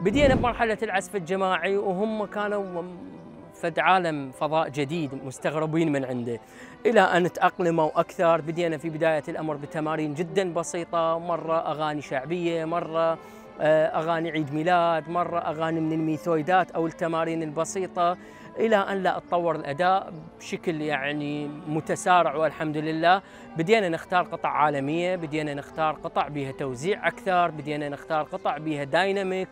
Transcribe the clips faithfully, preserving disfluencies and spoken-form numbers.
بدينا بمرحلة العزف الجماعي وهم كانوا فد عالم فضاء جديد مستغربين من عنده، إلى أن تأقلموا أكثر. بدينا في بداية الأمر بتمارين جدا بسيطة، مرة أغاني شعبية، مرة أغاني عيد ميلاد، مرة أغاني من الميثويدات أو التمارين البسيطة، إلى أن لا تطور الأداء بشكل يعني متسارع والحمد لله. بدينا نختار قطع عالمية، بدينا نختار قطع بها توزيع أكثر، بدينا نختار قطع بها دايناميك.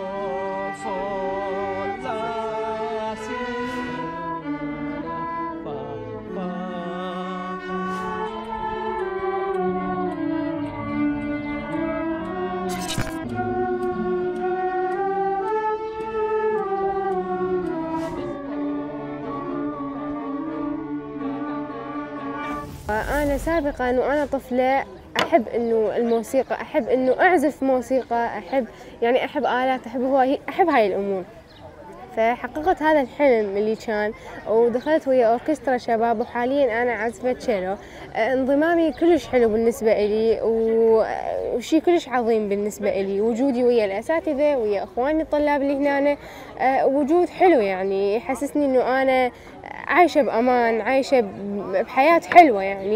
أنا سابقاً وأنا طفلة أحب إنه الموسيقى، أحب إنه أعزف موسيقى، أحب يعني أحب آلات، أحب هواي، أحب هاي الأمور. فحققت هذا الحلم اللي كان، ودخلت ويا أوركسترا شباب، وحالياً أنا عازفة تشيلو. انضمامي كلش حلو بالنسبة إلي وشي كلش عظيم بالنسبة إلي. وجودي ويا الأساتذة ويا إخواني الطلاب اللي هنا وجود حلو، يعني يحسسني إنه أنا عايشة بأمان، عايشة بحياة حلوة يعني.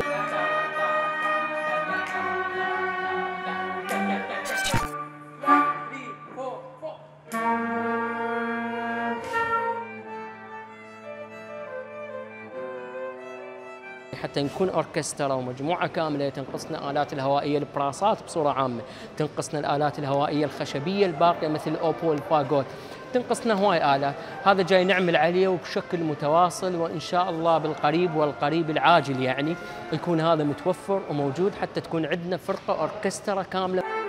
حتى نكون أوركسترا ومجموعة كاملة تنقصنا الآلات الهوائية البراسات بصورة عامة، تنقصنا الآلات الهوائية الخشبية الباقية مثل الأوبو والفاغوت، تنقصنا هواي آلات. هذا جاي نعمل عليه وبشكل متواصل، وإن شاء الله بالقريب والقريب العاجل يعني يكون هذا متوفر وموجود، حتى تكون عندنا فرقة أوركسترا كاملة.